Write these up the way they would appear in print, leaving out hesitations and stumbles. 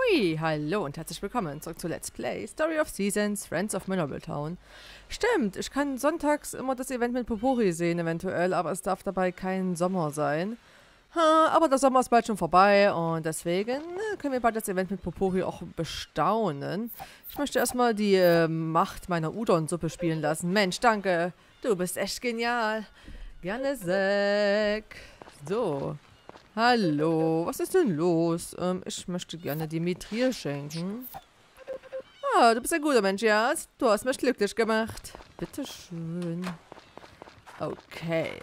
Hui, hallo und herzlich willkommen zurück zu Let's Play Story of Seasons, Friends of Mineral Town. Stimmt, ich kann sonntags immer das Event mit Popori sehen eventuell, aber es darf dabei kein Sommer sein. Aber der Sommer ist bald schon vorbei und deswegen können wir bald das Event mit Popori auch bestaunen. Ich möchte erstmal die Macht meiner Udon-Suppe spielen lassen. Mensch, danke, du bist echt genial. Gerne, Zack. So. Hallo, was ist denn los? Ich möchte gerne Dimitri schenken. Ah, du bist ein guter Mensch, ja? Du hast mich glücklich gemacht. Bitteschön. Okay,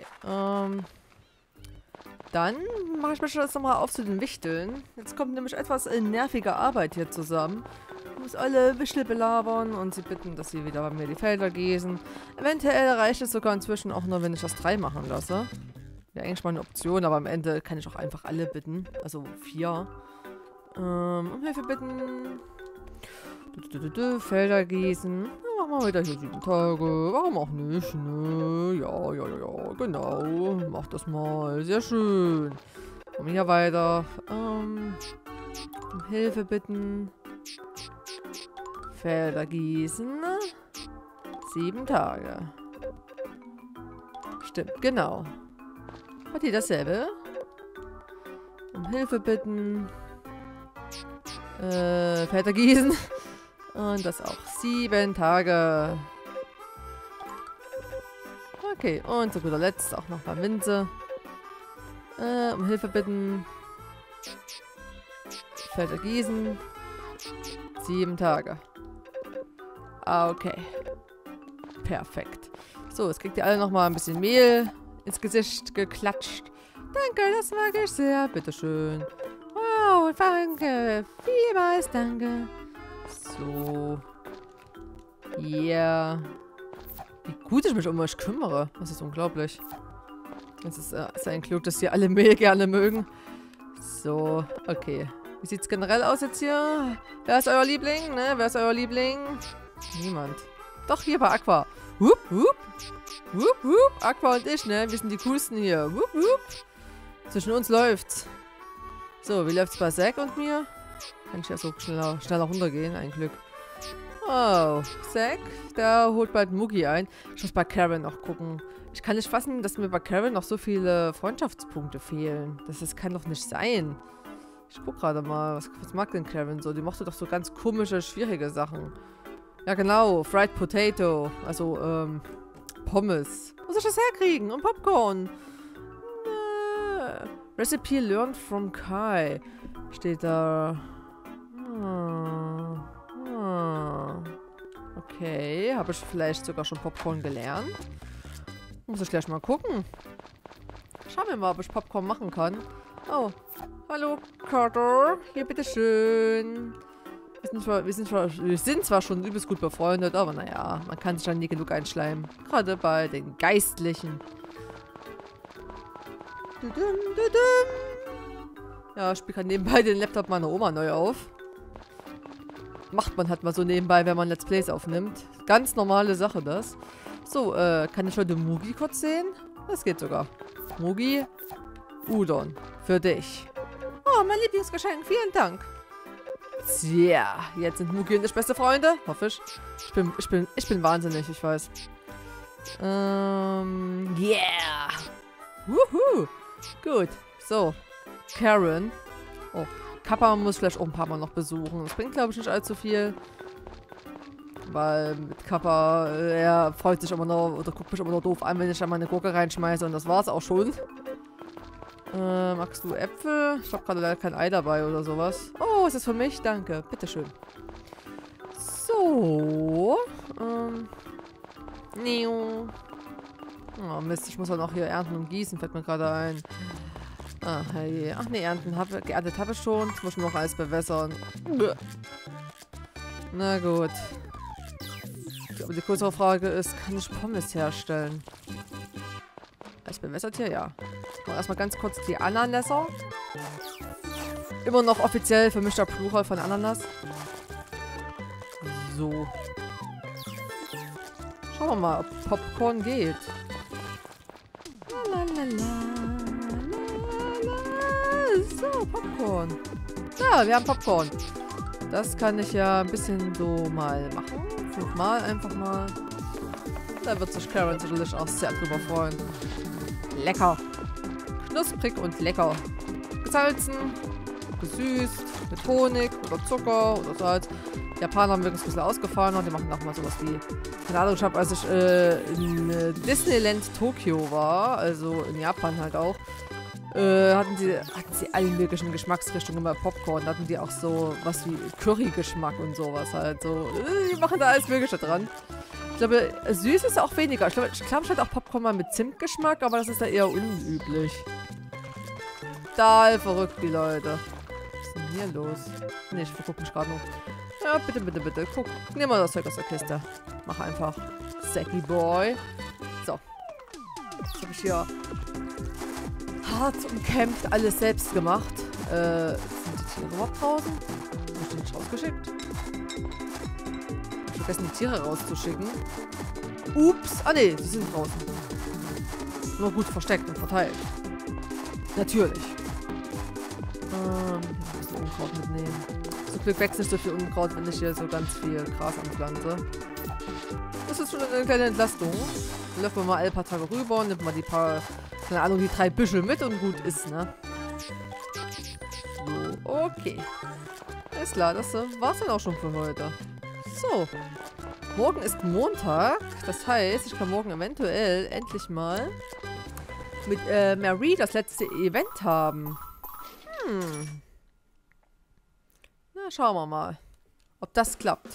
dann mache ich mich jetzt nochmal auf zu den Wichteln. Jetzt kommt nämlich etwas nervige Arbeit hier zusammen. Ich muss alle Wichtel belabern und sie bitten, dass sie wieder bei mir die Felder gießen. Eventuell reicht es sogar inzwischen auch nur, wenn ich das 3 machen lasse. Wäre eigentlich mal eine Option, aber am Ende kann ich auch einfach alle bitten. Also 4. Um Hilfe bitten. Felder gießen. Ja, machen wir wieder hier 7 Tage. Warum auch nicht, ne? Ja, genau. Mach das mal. Sehr schön. Komm hier weiter. Um Hilfe bitten. Felder gießen. 7 Tage. Stimmt, genau. Hat die dasselbe? Um Hilfe bitten. Felder gießen. Und das auch 7 Tage. Okay, und zu guter Letzt auch noch mal Minze. Um Hilfe bitten. Felder gießen. 7 Tage. Okay. Perfekt. So, jetzt kriegt ihr alle noch mal ein bisschen Mehl ins Gesicht geklatscht. Danke, das mag ich sehr. Bitteschön. Wow, danke. Vielmals danke. So. Ja. Yeah. Wie gut ich mich um euch kümmere. Das ist unglaublich. Es ist ein Glück, dass hier alle Mehl gerne mögen. So, okay. Wie sieht es generell aus jetzt hier? Wer ist euer Liebling? Ne? Wer ist euer Liebling? Niemand. Doch, hier bei Aqua. Wupp, wupp. Wupp, wupp. Aqua und ich, ne? Wir sind die coolsten hier. Wupp, wupp. Zwischen uns läuft's. So, wie läuft's bei Zack und mir? Kann ich ja so schneller runtergehen, ein Glück. Oh, Zack, der holt bald Mugi ein. Ich muss bei Karen noch gucken. Ich kann nicht fassen, dass mir bei Karen noch so viele Freundschaftspunkte fehlen. Das kann doch nicht sein. Ich guck gerade mal, was mag denn Karen so? Die mochte doch so ganz komische, schwierige Sachen. Ja genau, Fried Potato. Also, Pommes. Wo soll ich das herkriegen? Und Popcorn. Recipe learned from Kai. Steht da. Okay, habe ich vielleicht sogar schon Popcorn gelernt? Muss ich gleich mal gucken. Schauen wir mal, ob ich Popcorn machen kann. Oh, hallo Carter. Hier, bitteschön. Wir sind zwar schon übelst gut befreundet, aber naja, man kann sich dann nie genug einschleimen. Gerade bei den Geistlichen. Ja, ich spiele gerade nebenbei den Laptop meiner Oma neu auf. Macht man halt mal so nebenbei, wenn man Let's Plays aufnimmt. Ganz normale Sache, das. So, kann ich heute Mugi kurz sehen? Das geht sogar. Mugi, Udon. Für dich. Oh, mein Lieblingsgeschenk. Vielen Dank. Tja, jetzt sind Mugi und ich beste Freunde. Hoffe ich. Ich bin wahnsinnig, ich weiß. Yeah. Wuhu. Gut. So. Karen. Oh. Kappa muss vielleicht auch ein paar Mal noch besuchen. Das bringt, glaube ich, nicht allzu viel. Weil mit Kappa, er freut sich immer noch oder guckt mich immer noch doof an, wenn ich da meine Gurke reinschmeiße. Und das war's auch schon. Magst du Äpfel? Ich habe gerade leider kein Ei dabei oder sowas. Oh, ist das für mich? Danke. Bitteschön. So. Oh Mist, ich muss auch noch hier ernten und gießen, fällt mir gerade ein. Ah, hey. Ach nee, geerntet habe ich schon. Jetzt muss ich noch alles bewässern. Na gut. Aber die größere Frage ist, kann ich Pommes herstellen? Alles bewässert hier? Ja. Jetzt machen wir erstmal ganz kurz die Ananässer. Immer noch offiziell vermischter Plural von Ananas. So. Schauen wir mal, ob Popcorn geht. So, Popcorn. Ja, wir haben Popcorn. Das kann ich ja ein bisschen so mal machen. 5-mal einfach mal. Da wird sich Karen sicherlich auch sehr drüber freuen. Lecker. Knusprig und lecker. Gesalzen, gesüßt, mit Honig oder Zucker oder Salz. Die Japaner haben wirklich ein bisschen ausgefallen und die machen auch mal sowas wie, keine Ahnung, ich habe, als ich in Disneyland Tokio war, also in Japan halt auch, hatten sie alle möglichen Geschmacksrichtungen bei Popcorn. Da hatten die auch so was wie Curry-Geschmack und sowas halt. So, die machen da alles Mögliche dran. Ich glaube, süß ist auch weniger. Ich glaube, ich hatte auch Popcorn mal mit Zimtgeschmack, aber das ist da eher unüblich. Total verrückt, die Leute. Was ist denn hier los? Nee, ich vergucke mich gerade noch. Ja, bitte, bitte, bitte. Guck, nimm mal das Zeug aus der Kiste. Mach einfach. Sacky Boy. So. Jetzt habe ich hier hart umkämpft, alles selbst gemacht. Sind die Tiere überhaupt draußen? Hab ich die nicht rausgeschickt? Ich hab vergessen, die Tiere rauszuschicken. Ups. Ah, nee, sie sind draußen. Nur gut versteckt und verteilt. Natürlich. Ein bisschen Unkraut mitnehmen. Zum Glück wächst nicht so viel Unkraut, wenn ich hier so ganz viel Gras anpflanze. Das ist schon eine kleine Entlastung. Dann läuft man mal alle paar Tage rüber, nimmt mal die paar, keine Ahnung, die 3 Büschel mit und gut ist, ne? So, okay. Ist klar, das war's dann auch schon für heute. So. Morgen ist Montag. Das heißt, ich kann morgen eventuell endlich mal mit Marie das letzte Event haben. Na, schauen wir mal, ob das klappt.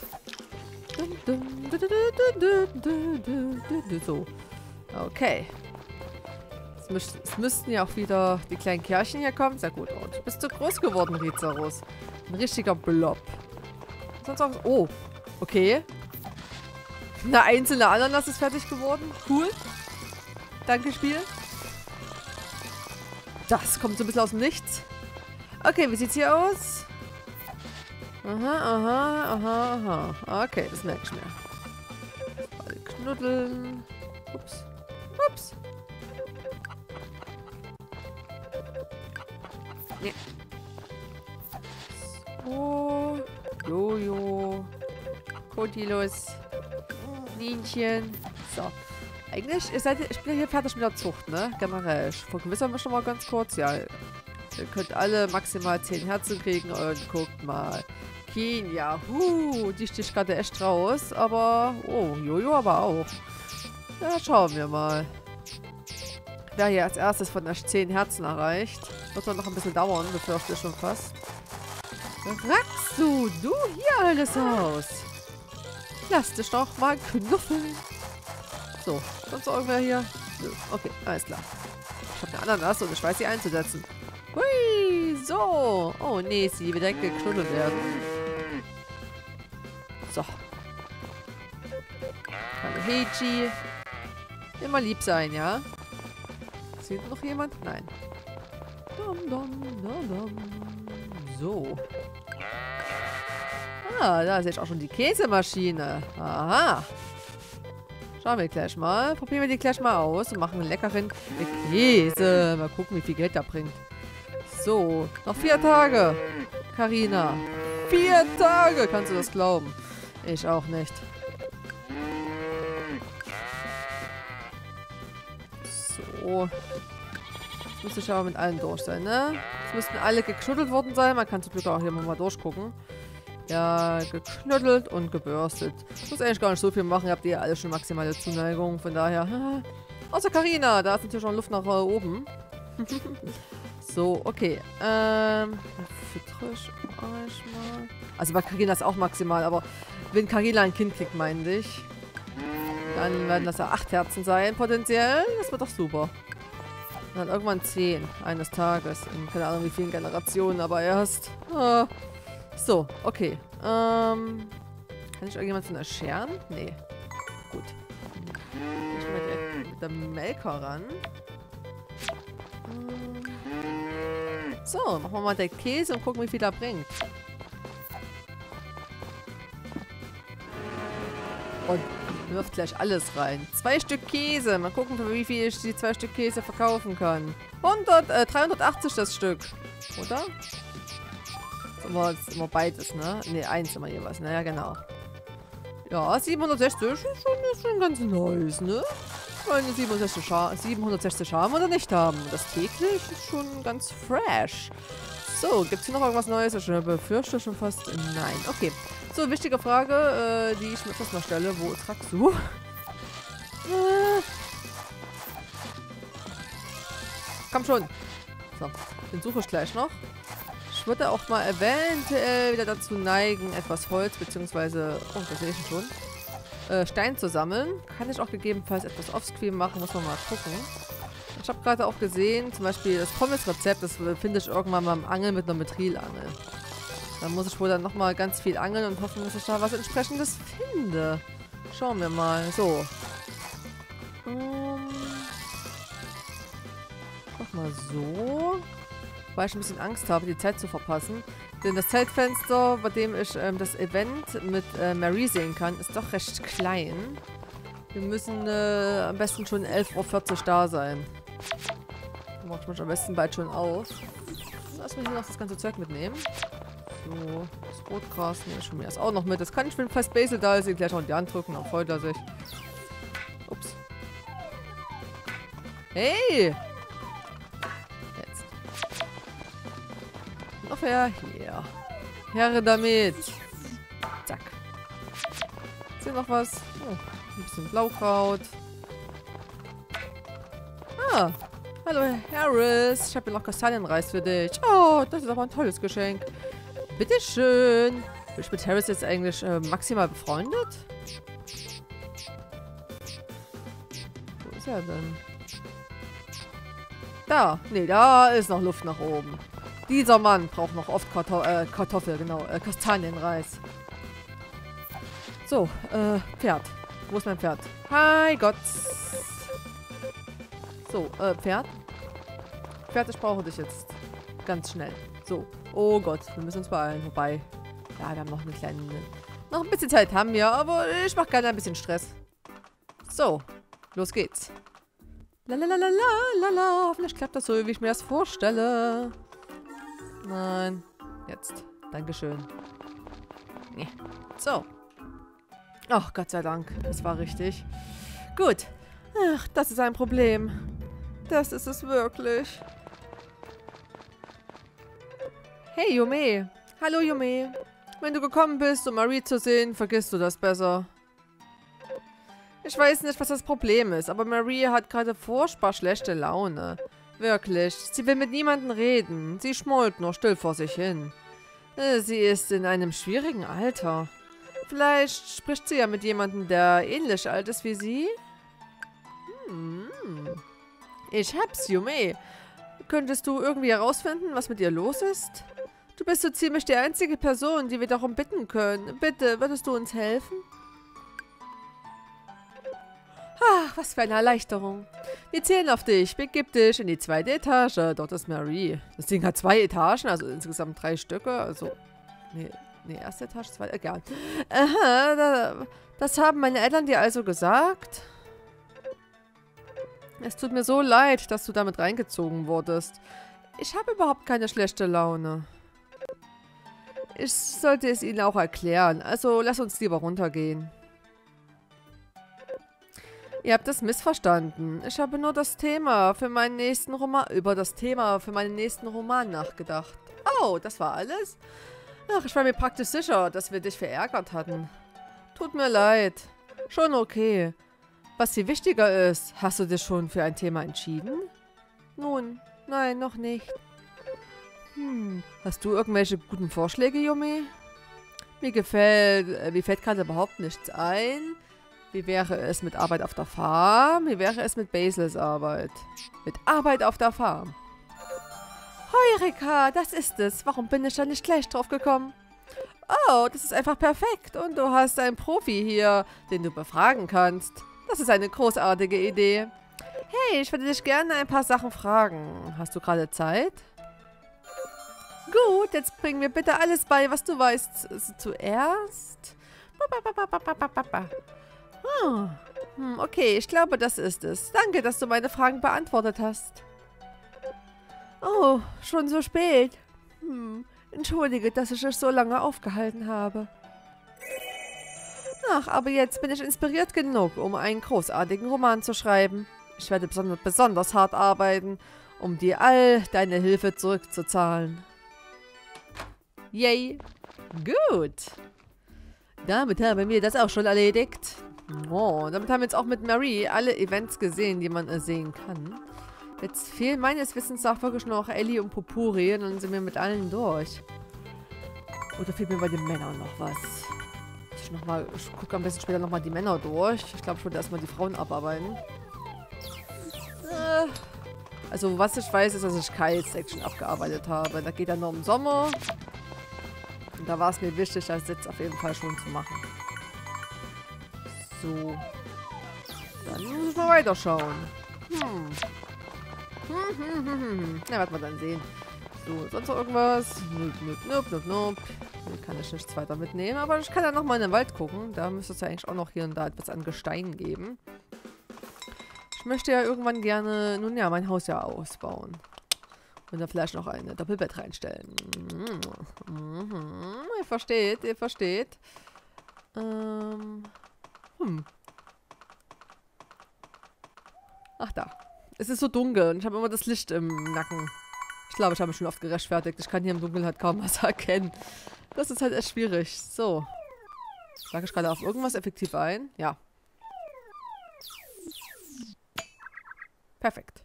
So. Okay. Es müssten ja auch wieder die kleinen Kerlchen hier kommen. Sehr gut. Und du bist zu groß geworden, Rizarus. Ein richtiger Blob. Sonst auch... Oh, okay. Eine einzelne Ananas ist fertig geworden. Cool. Danke, Spiel. Das kommt so ein bisschen aus dem Nichts. Okay, wie sieht's hier aus? Aha, aha, aha, aha. Okay, das merke ich mir. Alle knuddeln. Ups. Ups. Nee. So. Jojo. Kotilus. Nienchen. So. Eigentlich, ich bin ja hier fertig mit der Zucht, ne? Generell. Ich vergewissere mich schon mal ganz kurz. Ja, ihr könnt alle maximal 10 Herzen kriegen und guckt mal. Ja, die sticht gerade echt raus, aber... Oh, Jojo aber auch. Ja, schauen wir mal. Wer hier als erstes von euch 10 Herzen erreicht. Wird doch noch ein bisschen dauern, befürchte ich schon fast. Raxu, du hier alles aus. Lass dich doch mal knuffeln. So, sonst irgendwer hier? Nö. Okay, alles klar. Ich habe eine Ananas und ich weiß sie einzusetzen. Hui, so. Oh nee, sie will direkt geknuddelt werden. So. Hallo Heiji. Immer lieb sein, ja? Sieht noch jemand? Nein. Dum, dum, dum, dum. So. Ah, da sehe ich auch schon die Käsemaschine. Aha. Schauen wir gleich mal. Probieren wir die gleich mal aus und machen einen leckeren Käse. Mal gucken, wie viel Geld der bringt. So, noch 4 Tage. Carina. 4 Tage! Kannst du das glauben? Ich auch nicht. So. Jetzt müsste ich aber mit allen durch sein, ne? Jetzt müssten alle geknuddelt worden sein. Man kann zum Glück auch hier mal durchgucken. Ja, geknuddelt und gebürstet. Ich muss eigentlich gar nicht so viel machen. Ihr habt ja alle schon maximale Zuneigung. Von daher. Außer Carina. Da ist natürlich schon Luft nach oben. So, okay. Füttere ich euch mal. Also bei Carina ist auch maximal, aber wenn Carina ein Kind kriegt, meine ich, dann werden das ja 8 Herzen sein, potenziell. Das wird doch super. Dann irgendwann 10 eines Tages. In keine Ahnung wie vielen Generationen, aber erst. So, okay. Kann ich irgendjemand von euch scheren? Nee. Gut. Ich will mit der Melker ran. So, machen wir mal den Käse und gucken, wie viel er bringt. Und Wirft gleich alles rein. 2 Stück Käse. Mal gucken, für wie viel ich die 2 Stück Käse verkaufen kann. 380 das Stück. Oder? Das ist immer beides, ne? Ne, eins immer jeweils. Naja, genau. Ja, 760 ist schon ganz nice, ne? Meine 760 haben oder nicht haben. Das täglich ist schon ganz fresh. So, gibt es hier noch irgendwas Neues? Ich befürchte schon fast. Nein. Okay. So, wichtige Frage, die ich mir jetzt mal stelle. Wo ist Raxu? Komm schon. So, den suche ich gleich noch. Ich würde auch mal eventuell wieder dazu neigen, etwas Holz, beziehungsweise, oh, das sehe ich schon, Stein zu sammeln. Kann ich auch gegebenenfalls etwas offscreen machen, muss man mal gucken. Ich habe gerade auch gesehen, zum Beispiel das Pommes-Rezept, das finde ich irgendwann mal im Angeln mit einer Methylangel. Da muss ich wohl dann nochmal ganz viel angeln und hoffen, dass ich da was entsprechendes finde. Schauen wir mal. So. Mach mal so. Weil ich ein bisschen Angst habe, die Zeit zu verpassen. Denn das Zeitfenster, bei dem ich das Event mit Marie sehen kann, ist doch recht klein. Wir müssen am besten schon 11:40 Uhr da sein. Da mache ich mich am besten bald schon auf. Lass mich hier noch das ganze Zeug mitnehmen. So, das Rotgras nehme ich von mir das auch noch mit. Das kann ich, wenn fast Basil da ist, gleich noch in die Hand drücken, dann freut er sich. Ups. Hey! Noch her. Hier. Herre damit. Zack. Ist hier noch was? Oh, ein bisschen Blaukraut. Ah. Hallo, Harris. Ich habe hier noch Kastanienreis für dich. Oh, das ist aber ein tolles Geschenk. Bitteschön. Bin ich mit Harris jetzt eigentlich maximal befreundet? Wo ist er denn? Da. Nee, da ist noch Luft nach oben. Dieser Mann braucht noch oft Kartoffel, genau, Kastanienreis. So, Pferd. Wo ist mein Pferd? Hi Gott. So, Pferd. Pferd, ich brauche dich jetzt. Ganz schnell. So. Oh Gott, wir müssen uns beeilen. Wobei, ja, wir haben noch eine kleine... Noch ein bisschen Zeit haben wir, aber ich mache gerne ein bisschen Stress. So, los geht's. Lalalala, hoffentlich klappt das so, wie ich mir das vorstelle. Nein. Jetzt. Dankeschön. Nee. So. Ach, Gott sei Dank. Das war richtig. Gut. Ach, das ist ein Problem. Das ist es wirklich. Hey, Yume. Hallo, Yume. Wenn du gekommen bist, um Marie zu sehen, vergisst du das besser. Ich weiß nicht, was das Problem ist, aber Marie hat gerade furchtbar schlechte Laune. Wirklich. Sie will mit niemandem reden. Sie schmollt nur still vor sich hin. Sie ist in einem schwierigen Alter. Vielleicht spricht sie ja mit jemandem, der ähnlich alt ist wie sie? Ich hab's, Yume. Könntest du irgendwie herausfinden, was mit ihr los ist? Du bist so ziemlich die einzige Person, die wir darum bitten können. Bitte, würdest du uns helfen? Ach, was für eine Erleichterung. Wir zählen auf dich. Begib dich in die 2. Etage. Dort ist Marie. Das Ding hat 2 Etagen, also insgesamt 3 Stücke. Also, nee, 1. Etage, 2, egal. Aha, das haben meine Eltern dir also gesagt? Es tut mir so leid, dass du damit reingezogen wurdest. Ich habe überhaupt keine schlechte Laune. Ich sollte es ihnen auch erklären. Also, lass uns lieber runtergehen. Ihr habt es missverstanden. Ich habe nur über das Thema für meinen nächsten Roman nachgedacht. Oh, das war alles? Ach, ich war mir praktisch sicher, dass wir dich verärgert hatten. Tut mir leid. Schon okay. Was viel wichtiger ist, hast du dich schon für ein Thema entschieden? Nun, nein, noch nicht. Hast du irgendwelche guten Vorschläge, Yume? Mir fällt gerade überhaupt nichts ein. Wie wäre es mit Arbeit auf der Farm? Wie wäre es mit Basils Arbeit? Mit Arbeit auf der Farm. Heureka, das ist es. Warum bin ich da nicht gleich drauf gekommen? Oh, das ist einfach perfekt. Und du hast einen Profi hier, den du befragen kannst. Das ist eine großartige Idee. Hey, ich würde dich gerne ein paar Sachen fragen. Hast du gerade Zeit? Gut, jetzt bring mir bitte alles bei, was du weißt. Zuerst... Ah, okay, ich glaube, das ist es. Danke, dass du meine Fragen beantwortet hast. Oh, schon so spät. Entschuldige, dass ich euch so lange aufgehalten habe. Ach, aber jetzt bin ich inspiriert genug, um einen großartigen Roman zu schreiben. Ich werde besonders hart arbeiten, um dir all deine Hilfe zurückzuzahlen. Yay! Gut! Damit haben wir das auch schon erledigt. Oh, damit haben wir jetzt auch mit Marie alle Events gesehen, die man sehen kann. Jetzt fehlen meines Wissens nach wirklich noch Ellie und Popuri und dann sind wir mit allen durch. Oder fehlt mir bei den Männern noch was? Ich gucke am besten später nochmal die Männer durch. Ich glaube, ich würde erstmal die Frauen abarbeiten. Also, was ich weiß, ist, dass ich Kyles Section abgearbeitet habe. Da geht er nur um Sommer. Und da war es mir wichtig, das jetzt auf jeden Fall schon zu machen. So. Dann muss ich mal weiterschauen. Na, werden wir dann sehen. So, sonst noch irgendwas? Nope. Hier kann ich nichts weiter mitnehmen. Aber ich kann ja nochmal in den Wald gucken. Da müsste es ja eigentlich auch noch hier und da etwas an Gestein geben. Ich möchte ja irgendwann gerne, nun ja, mein Haus ja ausbauen. Und da vielleicht noch ein Doppelbett reinstellen. Ihr versteht, ihr versteht. Ach da. Es ist so dunkel und ich habe immer das Licht im Nacken. Ich glaube, ich habe mich schon oft gerechtfertigt. Ich kann hier im Dunkeln halt kaum was erkennen. Das ist halt echt schwierig. So. Schlage ich gerade auf irgendwas effektiv ein? Ja. Perfekt.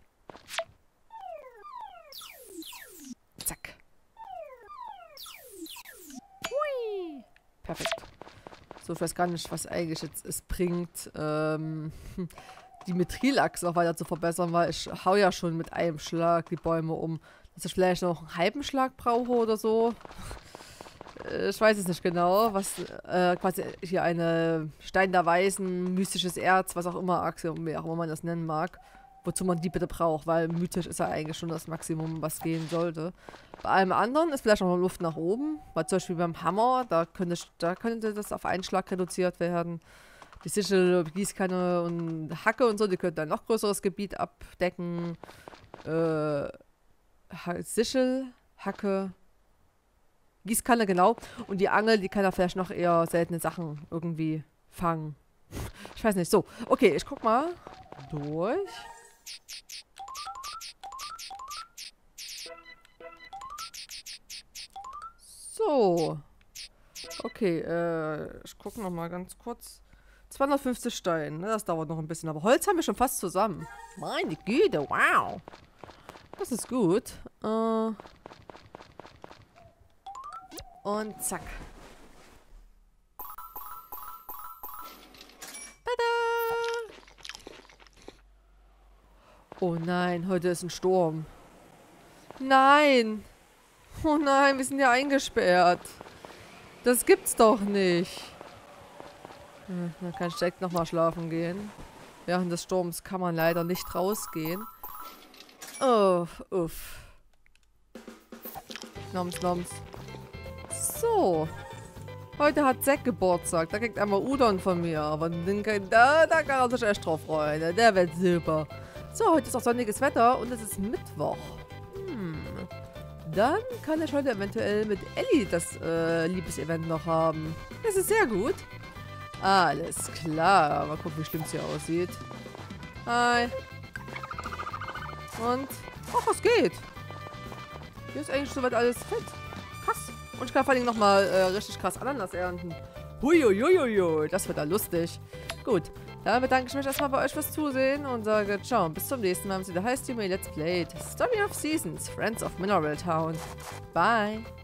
Zack. Hui. Perfekt. So, ich weiß gar nicht, was eigentlich jetzt es bringt, die Methylachse noch weiter zu verbessern, weil ich hau ja schon mit einem Schlag die Bäume um. Dass ich vielleicht noch einen halben Schlag brauche oder so. Ich weiß es nicht genau, was quasi hier eine Stein der Weisen, mystisches Erz, was auch immer, Axiom, wie auch immer man das nennen mag, wozu man die bitte braucht, weil mythisch ist ja eigentlich schon das Maximum, was gehen sollte. Bei allem anderen ist vielleicht noch Luft nach oben, weil zum Beispiel beim Hammer, da könnte das auf einen Schlag reduziert werden. Die Sichel, Gießkanne und Hacke und so, die könnten ein noch größeres Gebiet abdecken. Sichel, Hacke, Gießkanne, genau. Und die Angel, die kann da vielleicht noch eher seltene Sachen irgendwie fangen. Ich weiß nicht. So, okay, ich guck mal durch. So. Okay, ich gucke noch mal ganz kurz. 250 Steine, ne? Das dauert noch ein bisschen. Aber Holz haben wir schon fast zusammen. Meine Güte, wow. Das ist gut. Und zack. Tada! Oh nein, heute ist ein Sturm. Nein! Oh nein, wir sind ja eingesperrt. Das gibt's doch nicht. Dann kann ich direkt nochmal schlafen gehen. Während des Sturms kann man leider nicht rausgehen. Oh, uff. Noms. So. Heute hat Zack Geburtstag. Da kriegt einmal Udon von mir. Aber da kann er sich echt drauf freuen. Der wird super. So, heute ist auch sonniges Wetter und es ist Mittwoch. Dann kann ich heute eventuell mit Ellie das Liebesevent noch haben. Das ist sehr gut. Alles klar. Mal gucken, wie schlimm es hier aussieht. Hi. Und, ach, was geht? Hier ist eigentlich soweit alles fit. Krass. Und ich kann vor allem nochmal richtig krass Ananas ernten. Huiuiuiui, das wird da lustig. Gut, dann bedanke ich mich erstmal bei euch fürs Zusehen und sage ciao, bis zum nächsten Mal, wenn es wieder heißt, Let's Play Story of Seasons, Friends of Mineral Town. Bye.